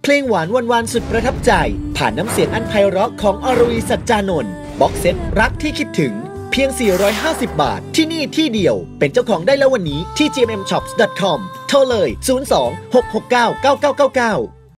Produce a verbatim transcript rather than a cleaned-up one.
ลงหวานวันวานสุดประทับใจผ่านน้ำเสียงอันไพเราะของอรวีสัจจานนท์บ็อกเซตรักที่คิดถึงเพียงสี่ร้อยห้าสิบบาทที่นี่ที่เดียวเป็นเจ้าของได้แล้ววันนี้ที่ จี เอ็ม เอ็ม ช็อปส์ ดอท คอม โทรเลยศูนย์ สอง หก หก เก้า เก้า เก้า เก้า เก้า